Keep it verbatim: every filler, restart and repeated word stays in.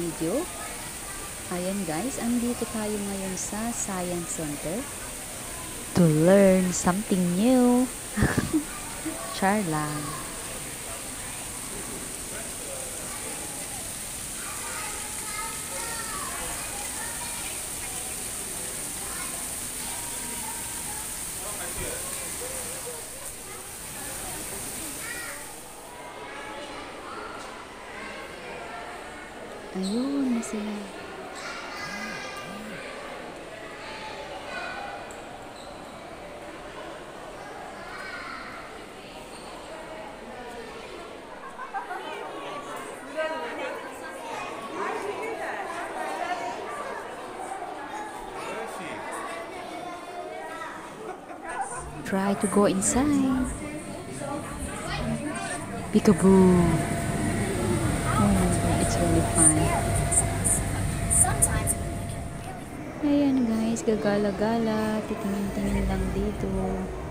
video. Ayan guys, andito tayo ngayon sa Science Center to learn something new. Char lang. Ayun na sila. Try to go inside. Peekaboo. Oh, it's really fun. Ayan guys, gagala-gala. Titingin-tingin lang dito.